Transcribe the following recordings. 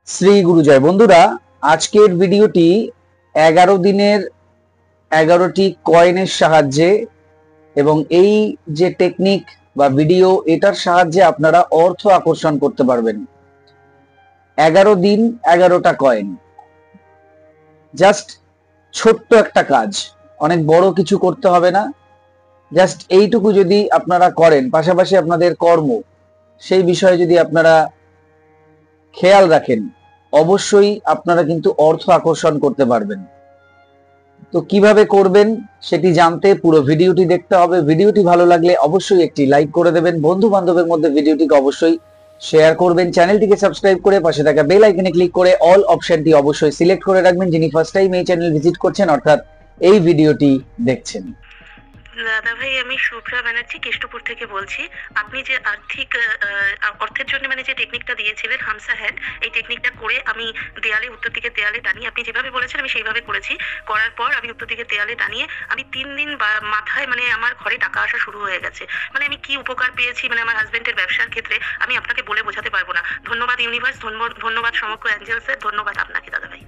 শ্রী গুরুজয় বন্ধুরা, আজকের ভিডিওটি 11 দিনের 11টি কয়েনের সাহায্যে এবং এই যে টেকনিক বা ভিডিও এটার সাহায্যে আপনারা অর্থ আকর্ষণ করতে পারবেন। 11 দিন 11টা কয়েন, জাস্ট ছোট্ট একটা কাজ, অনেক বড় কিছু করতে হবে না। জাস্ট এইটুকু যদি আপনারা করেন, পাশাপাশি আপনাদের কর্ম সেই বিষয়ে যদি আপনারা খেয়াল রাখেন, অবশ্যই আপনারা কিন্তু অর্থ আকর্ষণ করতে পারবেন। তো কিভাবে করবেন সেটি জানতে পুরো ভিডিওটি দেখতে হবে। ভিডিওটি ভালো লাগলে অবশ্যই একটি লাইক করে দেবেন, বন্ধু বান্ধবের মধ্যে ভিডিওটিকে অবশ্যই শেয়ার করবেন, চ্যানেলটিকে সাবস্ক্রাইব করে পাশে থাকা বেল আইকনে ক্লিক করে অল অপশনটি অবশ্যই সিলেক্ট করে রাখবেন যিনি ফার্স্ট টাইম এই চ্যানেল ভিজিট করছেন অর্থাৎ এই ভিডিওটি দেখছেন। দাদা ভাই, আমি শুভ্রা ব্যানার্জি কেষ্টপুর থেকে বলছি। আপনি যে অর্থের জন্য যে টেকনিকটা দিয়েছিলেন হামসা হ্যান্ড, এই টেকনিকটা করে আমি দেয়ালে উত্তর দিকে দেয়ালে টানিয়ে, আপনি যেভাবে বলেছেন আমি সেইভাবে করেছি। করার পর আমি উত্তর দিকে দেয়ালে টানিয়ে আমি 3 দিন মাথায় আমার ঘরে টাকা আসা শুরু হয়ে গেছে। আমি কি উপকার পেয়েছি আমার হাজবেন্ডের ব্যবসার ক্ষেত্রে আমি আপনাকে বলে বোঝাতে পারবো না। ধন্যবাদ ইউনিভার্স, ধন্যবাদ সমগ্র অ্যাঞ্জেলসের, ধন্যবাদ আপনাকে দাদা ভাই।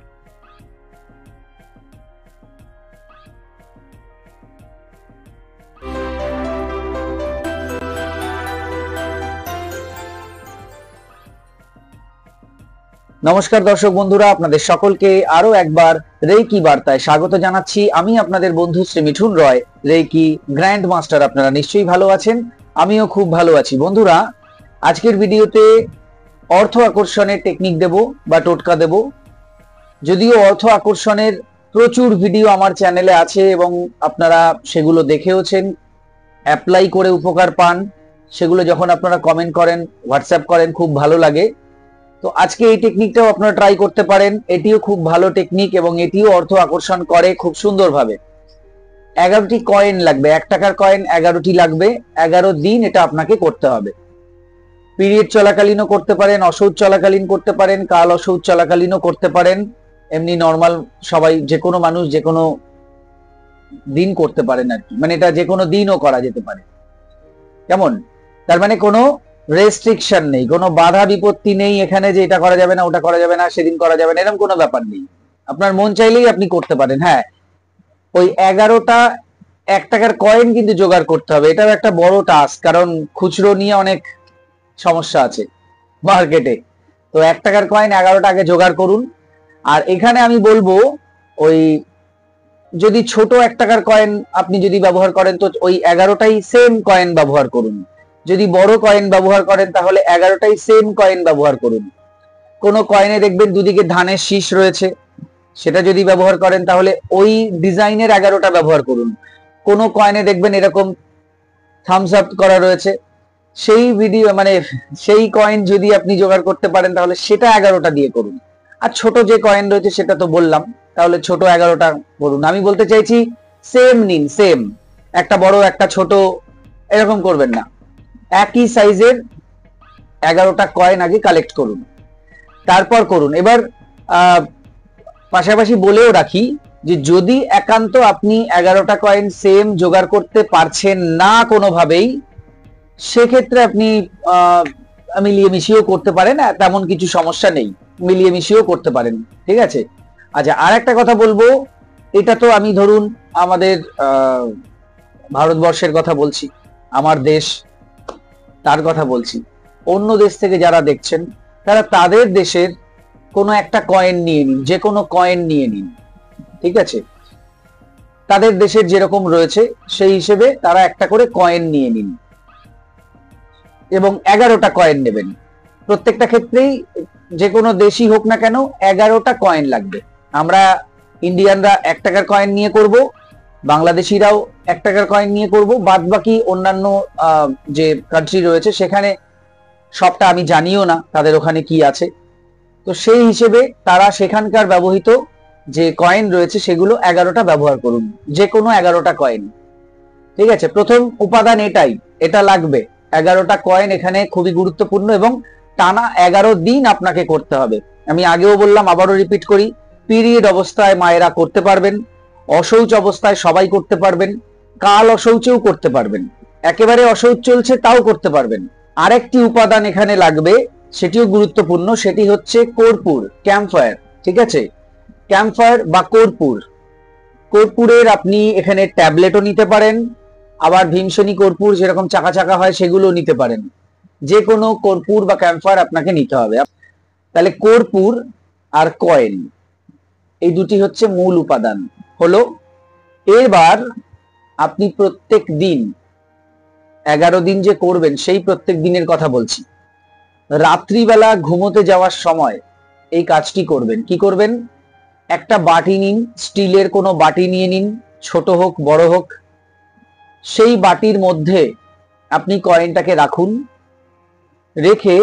নমস্কার দর্শক বন্ধুরা, আপনাদের সকলকে আরো একবার রেইকি বার্তায় স্বাগত জানাচ্ছি। আমি আপনাদের বন্ধু Shri Mithun Roy, reiki grand master. আপনারা নিশ্চয়ই ভালো আছেন, আমিও খুব ভালো আছি। বন্ধুরা, আজকের ভিডিওতে অর্থ আকর্ষণের টেকনিক দেব বা টোটকা দেব। যদিও অর্থ আকর্ষণের প্রচুর ভিডিও আমার চ্যানেলে আছে এবং আপনারা সেগুলো দেখেওছেন, অ্যাপ্লাই করে উপকার পান, সেগুলো যখন আপনারা কমেন্ট করেন, হোয়াটসঅ্যাপ করেন, খুব ভালো লাগে। তো আজকে এই টেকনিকটাও আপনারা ট্রাই করতে পারেন, এটিও খুব ভালো টেকনিক এবং এটিও অর্থ আকর্ষণ করে খুব সুন্দরভাবে। 11টি কয়েন লাগবে, 1 টাকার কয়েন 11টি লাগবে। 11 দিন এটা আপনাকে করতে হবে। পিরিয়ড চলাকালীনও করতে পারেন, অশৌচ চলাকালীন করতে পারেন, কাল অশৌচ চলাকালীনও করতে পারেন, এমনি নর্মাল সবাই যে কোনো মানুষ যে কোনো দিন করতে পারেন আর কি। এটা যে কোনো দিনও করা যেতে পারে। কেমন? তার কোনো রেস্ট্রিকশন নেই, কোনো বাধা বিপত্তি নেই এখানে যে এটা করা যাবে না, ওটা করা যাবে না, সেদিন করা যাবে না, এরকম কোনো ব্যাপার নেই। আপনার মন চাইলেই আপনি করতে পারেন। হ্যাঁ, ওই 11টা 1 টাকার কয়েন কিন্তু জোগাড় করতে হবে, এটাও একটা বড় টাস্ক, কারণ খুচরো নিয়ে অনেক সমস্যা আছে মার্কেটে। তো 1 টাকার কয়েন 11টা আগে জোগাড় করুন। আর এখানে আমি বলবো, ওই যদি ছোট 1 টাকার কয়েন আপনি যদি ব্যবহার করেন তো ওই 11টাই সেম কয়েন ব্যবহার করুন। যদি বড় কয়েন ব্যবহার করেন তাহলে 11টাই সেম কয়েন ব্যবহার করুন। কোনো কয়েনে দেখবেন দুদিকে ধানের শীষ রয়েছে, সেটা যদি ব্যবহার করেন তাহলে ওই ডিজাইনের 11টা ব্যবহার করুন। কোনো কয়েনে দেখবেন এরকম থামস আপ করা রয়েছে, সেই ভিডিও সেই কয়েন যদি আপনি জোগাড় করতে পারেন তাহলে সেটা 11টা দিয়ে করুন। আর ছোট যে কয়েন রয়েছে সেটা তো বললাম, তাহলে ছোট 11টা করুন। আমি বলতে চাইছি সেম নিন, সেম, একটা বড় একটা ছোট এরকম করবেন না, একই সাইজের 11টা কয়েন আগে কালেক্ট করুন, তারপর করুন। এবার পাশাপাশি বলেও রাখি যে যদি একান্ত আপনি 11টা কয়েন সেম জোগাড় করতে পারছেন না কোনোভাবেই, সেক্ষেত্রে আপনি মিলিয়ে মিশিয়েও করতে পারেন, তেমন কিছু সমস্যা নেই, মিলিয়ে মিশিয়েও করতে পারেন। ঠিক আছে? আচ্ছা, আর একটা কথা বলবো, এটা তো আমি ধরুন আমাদের ভারতবর্ষের কথা বলছি, আমার দেশ, তার কথা বলছি। অন্য দেশ থেকে যারা দেখছেন তারা তাদের দেশের কোনো একটা কয়েন নিয়ে নিন, যে কোনো কয়েন নিয়ে নিন। ঠিক আছে? তাদের দেশের যেরকম রয়েছে সেই হিসেবে তারা একটা করে কয়েন নিয়ে নিন এবং 11টা কয়েন নেবেন। প্রত্যেকটা ক্ষেত্রেই যে কোনো দেশই হোক না কেন 11টা কয়েন লাগবে। আমরা ইন্ডিয়ানরা 1 টাকার কয়েন নিয়ে করব, বাংলাদেশিরাও 1 টাকার কয়েন নিয়ে করব, বাদ বাকি অন্যান্য যে কান্ট্রি রয়েছে সেখানে সবটা আমি জানিও না তাদের ওখানে কি আছে। তো সেই হিসেবে তারা সেখানকার ব্যবহৃত যে কয়েন রয়েছে সেগুলো 11টা ব্যবহার করুন, যে কোনো 11টা কয়েন। ঠিক আছে? প্রথম উপাদান এটাই, এটা লাগবে। 11টা কয়েন এখানে খুবই গুরুত্বপূর্ণ এবং টানা 11 দিন আপনাকে করতে হবে। আমি আগেও বললাম, আবারও রিপিট করি, পিরিয়ড অবস্থায় মায়েরা করতে পারবেন, অশৌচ অবস্থায় সবাই করতে পারবেন, কাল অশৌচেও করতে পারবেন, একেবারে অশৌচ চলছে তাও করতে পারবেন। আরেকটি উপাদান এখানে লাগবে, সেটিও গুরুত্বপূর্ণ, সেটি হচ্ছে কর্পূর, ক্যাম্পফায়ার। ঠিক আছে, ক্যাম্পফায়ার বা কর্পূর। কর্পূরের আপনি এখানে ট্যাবলেটও নিতে পারেন, আবার ভীমসেনী কর্পূর যেরকম চাকা চাকা হয় সেগুলো নিতে পারেন। যে কোনো কর্পূর বা ক্যাম্পফায়ার আপনাকে নিতে হবে। তাহলে কর্পূর আর কয়েন, এই দুটি হচ্ছে মূল উপাদান। হলো, এবার আপনি প্রত্যেক দিন 11 দিন যে করবেন সেই প্রত্যেক দিনের কথা বলছি। রাত্রিবেলা ঘুমোতে যাওয়ার সময় এই কাজটি করবেন। কি করবেন? একটা বাটি নিন, স্টিলের কোনো বাটি নিয়ে নিন, ছোট হোক বড় হোক। সেই বাটির মধ্যে আপনি কয়েনটাকে রাখুন। রেখে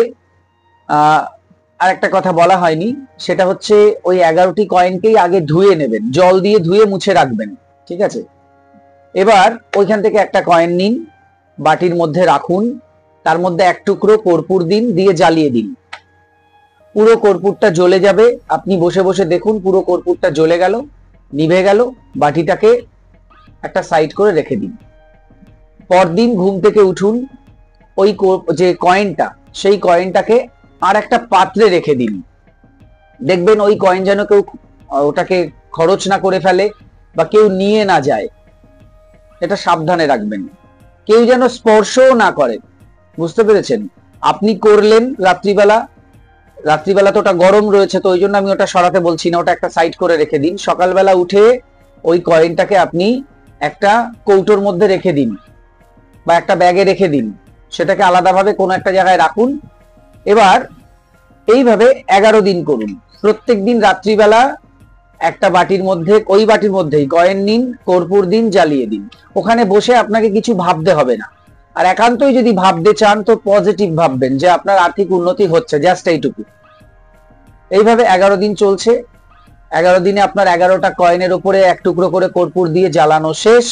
আর একটা কথা বলা হয়নি, সেটা হচ্ছে ওই 11টি কয়েনকেই আগে ধুয়ে নেবেন, জল দিয়ে ধুয়ে মুছে রাখবেন। ঠিক আছে, এবার ওইখান থেকে একটা কয়েন নিন, বাটির মধ্যে রাখুন, তার মধ্যে এক টুকরো কর্পূর দিন, দিয়ে জ্বালিয়ে দিন। পুরো কর্পূরটা জ্বলে যাবে। আপনি বসে বসে দেখুন পুরো কর্পূরটা জ্বলে গেল, নিভে গেল। বাটিটাকে একটা সাইড করে রেখে দিন। পরদিন ঘুম থেকে উঠুন, ওই যে কয়েনটা, সেই কয়েনটাকে আর একটা পাত্রে রেখে দিন। দেখবেন ওই কয়েন যেন কেউ ওটাকে খরচ না করে ফেলে বা কেউ নিয়ে না যায়, এটা সাবধানে রাখবেন। কেউ যেন স্পর্শও না করে। বুঝতে পেরেছেন? আপনি করলেন রাত্রিবেলা, রাত্রিবেলা তো ওটা গরম রয়েছে, তো ওই জন্য আমি ওটা সরাতে বলছি না, ওটা একটা সাইড করে রেখে দিন। সকালবেলা উঠে ওই কয়েনটাকে আপনি একটা কৌটোর মধ্যে রেখে দিন বা একটা ব্যাগে রেখে দিন, সেটাকে আলাদাভাবে কোনো একটা জায়গায় রাখুন। এবার এইভাবে 11 দিন করুন। প্রত্যেক দিন রাত্রিবেলা একটা বাটির মধ্যে, ওই বাটির মধ্যেই কয়েন নিন, কর্পূর দিন, জ্বালিয়ে দিন। ওখানে বসে আপনাকে কিছু ভাবতে হবে না। আর একান্তই যদি ভাবতে চান তো পজিটিভ ভাববেন যে আপনার আর্থিক উন্নতি হচ্ছে, জাস্ট এইটুকু। এইভাবে 11 দিন চলছে। 11 দিনে আপনার 11টা কয়েনের উপরে এক টুকরো করে কর্পূর দিয়ে জ্বালানো শেষ।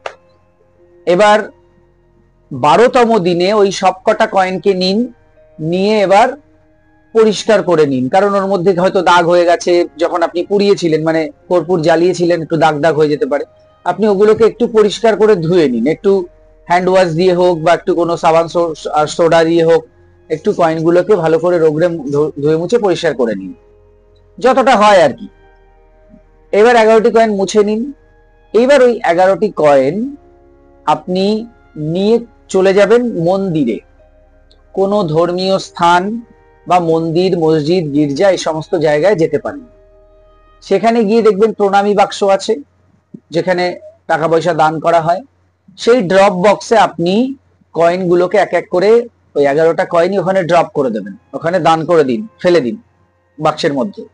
এবার 12তম দিনে ওই সবকটা কয়েনকে নিন, নিয়ে এবার পরিষ্কার করে নিন, কারণ ওর মধ্যে হয়তো দাগ হয়ে গেছে। যখন আপনি পুড়িয়েছিলেন, মানে কর্পূর জ্বালিয়েছিলেন, একটু দাগ দাগ হয়ে যেতে পারে। আপনি ওগুলোকে একটু পরিষ্কার করে ধুয়ে নিন, একটু হ্যান্ড ওয়াশ দিয়ে হোক বা একটু কোনো সাবান সোডা দিয়ে হোক, একটু কয়েনগুলোকে ভালো করে রোগড়ে ধুয়ে মুছে পরিষ্কার করে নিন, যতটা হয় আর কি। এবার 11টি কয়েন মুছে নিন। এইবার ওই 11টি কয়েন আপনি নিয়ে চলে যাবেন মন্দিরে, কোনো ধর্মীয় স্থান বা মন্দির, মসজিদ, গির্জা, এই সমস্ত জায়গায় যেতে পারেন। সেখানে গিয়ে দেখবেন প্রণামী বাক্স আছে, যেখানে টাকা পয়সা দান করা হয়। সেই ড্রপ বক্সে আপনি কয়েনগুলোকে এক এক করে, ওই 11টা কয়েনই ওখানে ড্রপ করে দেবেন, ওখানে দান করে দিন, ফেলে দিন বাক্সের মধ্যে।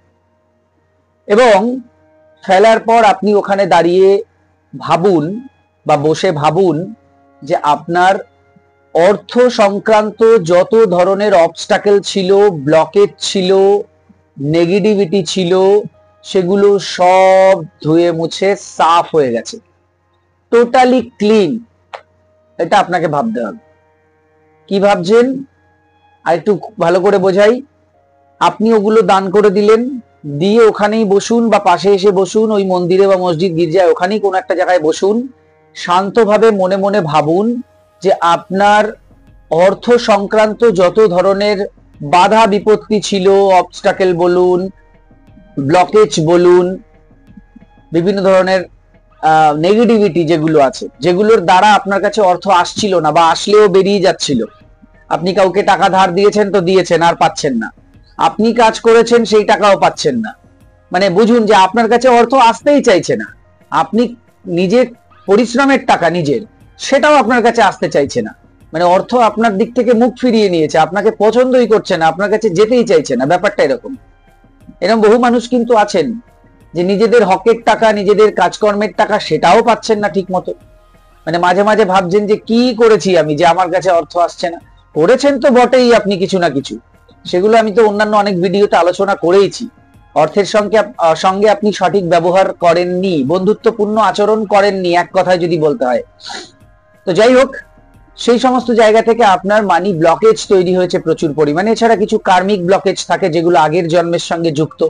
এবং ফেলার পর আপনি ওখানে দাঁড়িয়ে ভাবুন বা বসে ভাবুন যে আপনার অর্থ সংক্রান্ত যত ধরনের অবস্টাকেল ছিল, ব্লকেজ ছিল, নেগেটিভিটি ছিল, সেগুলো সব ধুয়ে মুছে সাফ হয়ে গেছে, টোটালি ক্লিন। এটা আপনাকে ভাবতে হবে। কি ভাবছেন আর একটু ভালো করে বোঝাই। আপনি ওগুলো দান করে দিলেন, দিয়ে ওখানেই বসুন বা পাশে এসে বসুন, ওই মন্দিরে বা মসজিদ, গির্জায়, ওখানেই কোনো একটা জায়গায় বসুন। শান্তভাবে মনে মনে ভাবুন যে আপনার অর্থ সংক্রান্ত যত ধরনের বাধা বিপত্তি ছিল, অবস্টাকেল বলুন, ব্লকেজ বলুন, বিভিন্ন ধরনের নেগেটিভিটি যেগুলো আছে, যেগুলোর দ্বারা আপনার কাছে অর্থ আসছিল না বা আসলেও বেরিয়ে যাচ্ছিল। আপনি কাউকে টাকা ধার দিয়েছেন তো দিয়েছেন, আর পাচ্ছেন না। আপনি কাজ করেছেন, সেই টাকাও পাচ্ছেন না। মানে বুঝুন যে আপনার কাছে অর্থ আসতেই চাইছে না। আপনি নিজের পরিশ্রমের টাকা নিজের, সেটাও আপনার কাছে আসতে চাইছে না। মানে অর্থ আপনার দিক থেকে মুখ ফিরিয়ে নিয়েছে, আপনাকে পছন্দই করছে না, আপনার কাছে যেতেই চাইছে না। ব্যাপারটা এরকম। এরকম বহু মানুষ কিন্তু আছেন যে নিজেদের হকের টাকা, নিজেদের কাজকর্মের টাকা, সেটাও পাচ্ছেন না ঠিক মতো। মানে মাঝে মাঝে ভাবছেন যে কি করেছি আমি যে আমার কাছে অর্থ আসছে না। করেছেন তো বটেই আপনি কিছু না কিছু, সেগুলো আমি তো অন্যান্য অনেক ভিডিওতে আলোচনা করেইছি। অর্থের সঙ্গে আপনি সঠিক ব্যবহার করেননি, বন্ধুত্বপূর্ণ আচরণ করেননি, এক কথায় যদি বলতে হয়। তো যাই হোক, সেই সমস্ত জায়গা থেকে আপনার মানি ব্লকেজ তৈরি হয়েছে প্রচুর পরিমাণে। এছাড়া কিছু কার্মিক ব্লকেজ থাকে যেগুলো আগের জন্মের সঙ্গে যুক্ত।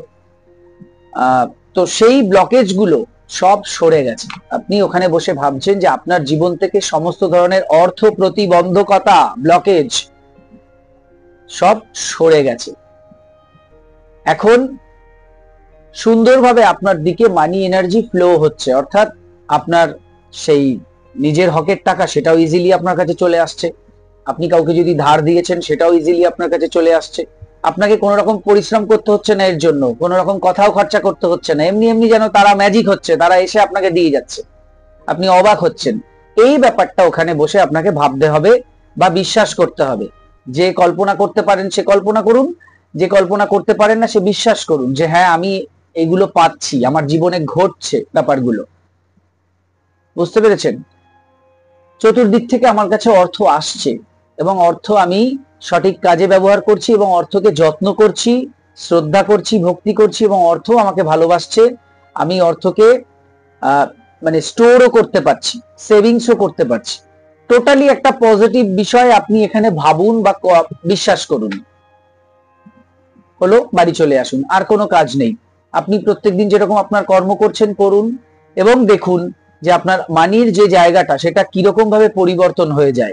তো সেই ব্লকেজ গুলো সব সরে গেছে। আপনি ওখানে বসে ভাবছেন যে আপনার জীবন থেকে সমস্ত ধরনের অর্থ প্রতিবন্ধকতা, ব্লকেজ সব সরে গেছে। এখন সুন্দরভাবে আপনার দিকে মানি এনার্জি ফ্লো হচ্ছে, অর্থাৎ আপনার সেই নিজের হকের টাকা সেটাও ইজিলি আপনার কাছে চলে আসছে। আপনি কাউকে যদি ধার দিয়েছেন সেটাও ইজিলি আপনার কাছে চলে আসছে। আপনাকে কোনো রকম পরিশ্রম করতে হচ্ছে না, এর জন্য কোনো রকম কথাও খরচা করতে হচ্ছে না, এমনি এমনি যেন তারা ম্যাজিক হচ্ছে, তারা এসে আপনাকে দিয়ে যাচ্ছে, আপনি অবাক হচ্ছেন। এই ব্যাপারটা ওখানে বসে আপনাকে ভাবতে হবে বা বিশ্বাস করতে হবে। যে কল্পনা করতে পারেন সে কল্পনা করুন, যে কল্পনা করতে পারেন না সে বিশ্বাস করুন যে হ্যাঁ আমি এগুলো পাচ্ছি, আমার জীবনে ঘটছে ব্যাপারগুলো। বুঝতে পেরেছেন? চতুর্দিক থেকে আমার কাছে অর্থ আসছে এবং অর্থ আমি সঠিক কাজে ব্যবহার করছি এবং অর্থকে যত্ন করছি, শ্রদ্ধা করছি, ভক্তি করছি এবং অর্থ আমাকে ভালোবাসছে। আমি অর্থকে মানে স্টোরও করতে পারছি, সেভিংসও করতে পারছি। টোটালি একটা পজিটিভ বিষয় আপনি এখানে ভাবুন বা বিশ্বাস করুন। হলো, বাড়ি চলে আসুন, আর কোনো কাজ নেই। আপনি প্রত্যেকদিন যেরকম আপনার কর্ম করছেন করুন এবং দেখুন যে আপনার মানির যে জায়গাটা সেটা কিরকম ভাবে পরিবর্তন হয়ে যায়।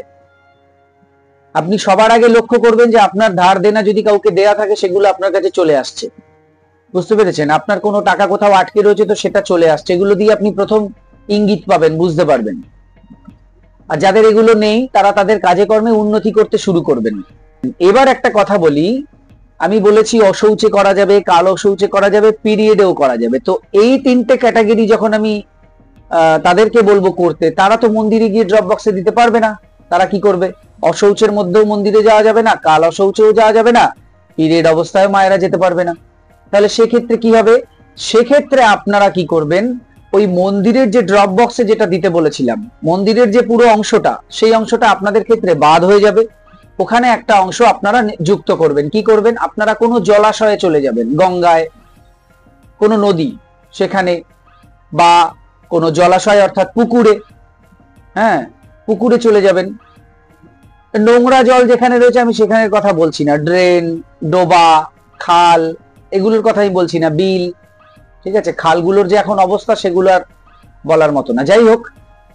আপনি সবার আগে লক্ষ্য করবেন যে আপনার ধার দেনা যদি কাউকে দেয়া থাকে সেগুলো আপনার কাছে চলে আসছে। বুঝতে পেরেছেন? আপনার কোনো টাকা কোথাও আটকে রয়েছে তো সেটা চলে আসছে। এগুলো দিয়ে আপনি প্রথম ইঙ্গিত পাবেন, বুঝতে পারবেন। আর যাদের এগুলো নেই তারা তাদের কাজে কর্মে উন্নতি করতে শুরু করবেন। এবার একটা কথা বলি, আমি বলেছি অশৌচে করা যাবে, কালো শৌচে করা যাবে, পিরিয়ডেও করা যাবে। তো এই তিনটে ক্যাটাগরি যখন আমি তাদেরকে বলবো করতে, তারা তো মন্দিরে গিয়ে ড্রপ বক্সে দিতে পারবে না। তারা কি করবে? অশৌচের মধ্যেও মন্দিরে যাওয়া যাবে না, কাল অশৌচেও যাওয়া যাবে না, পিরিয়ড অবস্থায় মায়েরা যেতে পারবে না। তাহলে সেক্ষেত্রে কি হবে? সেক্ষেত্রে আপনারা কি করবেন, ওই মন্দিরের যে ড্রপ বক্সে যেটা দিতে বলেছিলাম, মন্দিরের যে পুরো অংশটা, সেই অংশটা আপনাদের ক্ষেত্রে বাদ হয়ে যাবে। ওখানে একটা অংশ আপনারা যুক্ত করবেন। কি করবেন? আপনারা কোনো জলাশয়ে চলে যাবেন, গঙ্গায়, কোনো নদী সেখানে, বা কোনো জলাশয় অর্থাৎ পুকুরে, হ্যাঁ পুকুরে চলে যাবেন। নোংরা জল যেখানে রয়েছে আমি সেখানের কথা বলছি না, ড্রেন, ডোবা, খাল এগুলোর কথাই বলছি না, বিল, ঠিক আছে? খালগুলোর যে এখন অবস্থা সেগুলো আর বলার মতো না। যাই হোক,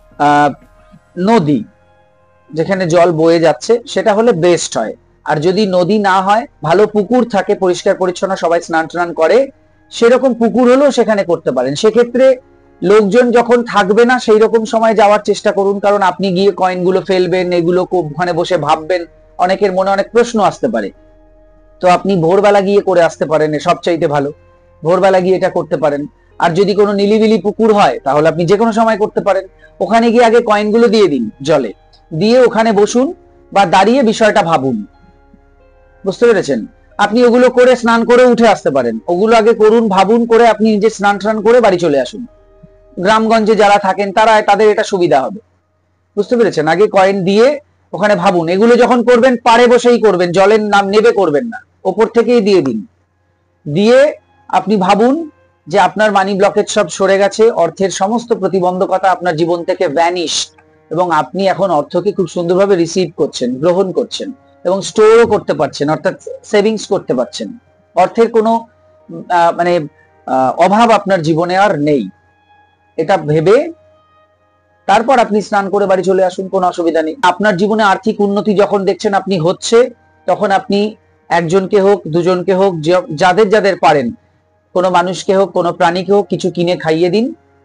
নদী যেখানে জল বয়ে যাচ্ছে সেটা হলে বেস্ট হয়। আর যদি নদী না হয়, ভালো পুকুর থাকে, পরিষ্কার পরিচ্ছন্ন, সবাই স্নান টান করে, সেরকম পুকুর হলেও সেখানে করতে পারেন। সেক্ষেত্রে লোকজন যখন থাকবে না সেই রকম সময় যাওয়ার চেষ্টা করুন, কারণ আপনি গিয়ে কয়েনগুলো ফেলবেন, এগুলো ওখানে বসে ভাববেন, অনেকের মনে অনেক প্রশ্ন আসতে পারে। তো আপনি ভোরবেলা গিয়ে করে আসতে পারেন, সবচাইতে ভালো ভোরবেলা গিয়ে এটা করতে পারেন। আর যদি কোনো নিলিবিলি পুকুর হয় তাহলে আপনি যে কোনো সময় করতে পারেন। ওখানে গিয়ে আগে কয়েনগুলো দিয়ে দিন জলে, দিয়ে ওখানে বসুন বা দাঁড়িয়ে বিষয়টা ভাবুন। বুঝতে পেরেছেন? আপনি ওগুলো করে স্নান করে উঠে আসতে পারেন। ওগুলো আগে করুন, ভাবুন, করে আপনি নিজে স্নান টান করে বাড়ি চলে আসুন। গ্রামগঞ্জে যারা থাকেন তাদের এটা সুবিধা হবে। বুঝতে পেরেছেন? আগে কয়েন দিয়ে ওখানে ভাবুন। এগুলো যখন করবেন পাড়ে বসেই করবেন, জলের নাম নেবে করবেন না, ওপর থেকেই দিয়ে দিন। দিয়ে আপনি ভাবুন যে আপনার মানি ব্লকেজ সব সরে গেছে, অর্থের সমস্ত প্রতিবন্ধকতা আপনার জীবন থেকে ভ্যানিশ, এবং আপনি এখন অর্থকে খুব সুন্দরভাবে রিসিভ করছেন, গ্রহণ করছেন এবং স্টোরও করতে পারছেন, অর্থাৎ সেভিংস করতে পারছেন। অর্থের কোনো মানে অভাব আপনার জীবনে আর নেই। এটা ভেবে তারপর আপনি স্নান করে বাড়ি চলে আসুন, কোনো অসুবিধা নেই। আপনার জীবনে আর্থিক উন্নতি যখন দেখছেন আপনি হচ্ছে, তখন আপনি একজনকে হোক, দুজনকে হোক, যাদের যাদের পারেন, কোনো মানুষকে হোক, কোনো প্রাণীকে হোক, কিছু কিনে খাইয়ে দিন।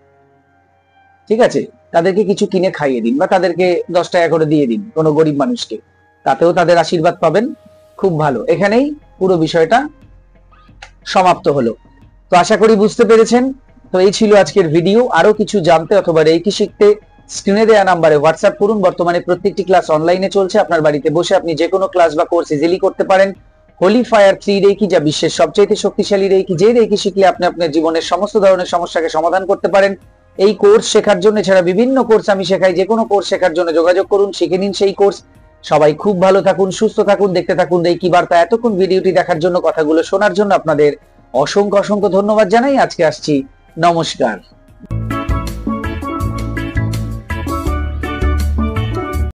ঠিক আছে? তাদেরকে কিছু কিনে খাইয়ে দিন বা তাদেরকে 10 টাকা করে দিয়ে দিন কোনো গরিব মানুষকে, তাতেও তাদের আশীর্বাদ পাবেন। খুব ভালো। এখানেই পুরো বিষয়টা সমাপ্ত হলো। তো আশা করি বুঝতে পেরেছেন। তো এই ছিল আজকের ভিডিও। আরো কিছু জানতে অথবা রেকি শিখতে স্ক্রিনে দেওয়া নাম্বারে হোয়াটসঅ্যাপ করুন। বর্তমানে প্রত্যেকটি ক্লাস অনলাইনে চলছে। আপনার বাড়িতে বসে আপনি যে কোনো ক্লাস বা কোর্স ইজিলি করতে পারেন। হোলি ফায়ার 3 রেকি, যা বিশ্বের সবচেয়ে শক্তিশালী রেকি, যে রেকি শিখলে আপনি আপনার জীবনের সমস্ত ধরনের সমস্যাকে সমাধান করতে পারেন। এই কোর্স শেখার জন্য, এছাড়া বিভিন্ন কোর্স আমি শেখাই, যে কোনো কোর্স শেখার জন্য যোগাযোগ করুন, শিখে নিন সেই কোর্স। সবাই খুব ভালো থাকুন, সুস্থ থাকুন, দেখতে থাকুন রেকি বার্তা। এতক্ষণ ভিডিওটি দেখার জন্য, কথাগুলো শোনার জন্য আপনাদের অসংখ্য অসংখ্য ধন্যবাদ জানাই। আজকে আসছি, নমস্কার।